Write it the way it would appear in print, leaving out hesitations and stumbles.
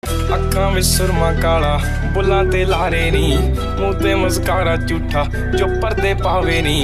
ਅੱਖਾਂ ਵਿੱਚ ਸੁਰਮਾ ਕਾਲਾ, ਬੁੱਲਾਂ ਤੇ ਲਾਰੇ ਨੀ, ਮੂੰਹ ਤੇ ਮੁਸਕਾਰਾ ਝੂਠਾ ਜੋ ਪਰਦੇ ਪਾਵੇ ਨੀ।